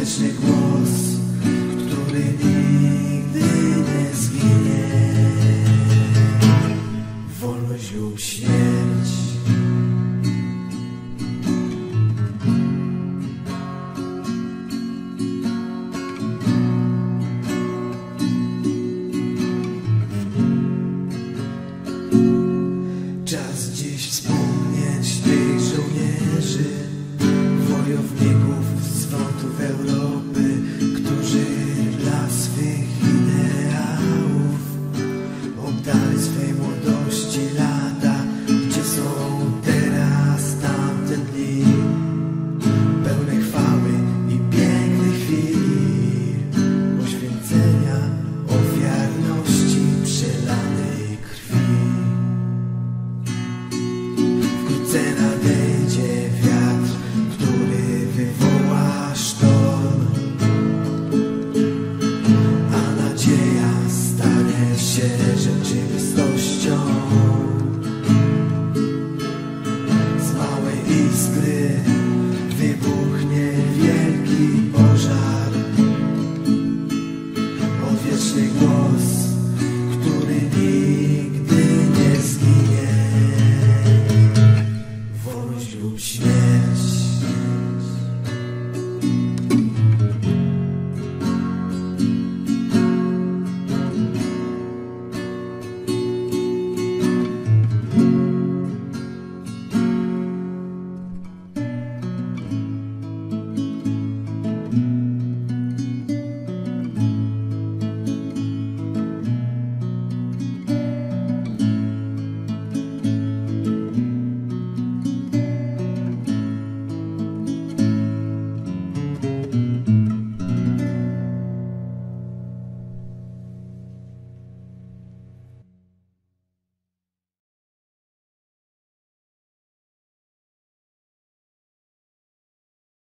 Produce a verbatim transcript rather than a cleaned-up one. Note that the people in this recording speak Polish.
ostateczny głos, który nigdy nie zginie. Wolność lub śmierć. Czas dziś wspomnieć tych żołnierzy, wojowników z frontów Europy, którzy dla swych ideałów oddali swej młodości lata. Gdzie są teraz tamte dni, pełne chwały i pięknych chwil, poświęcenia, ofiarności, przelanej krwi. Wkrótce nadejdzie wiatr, który wywoła sztorm.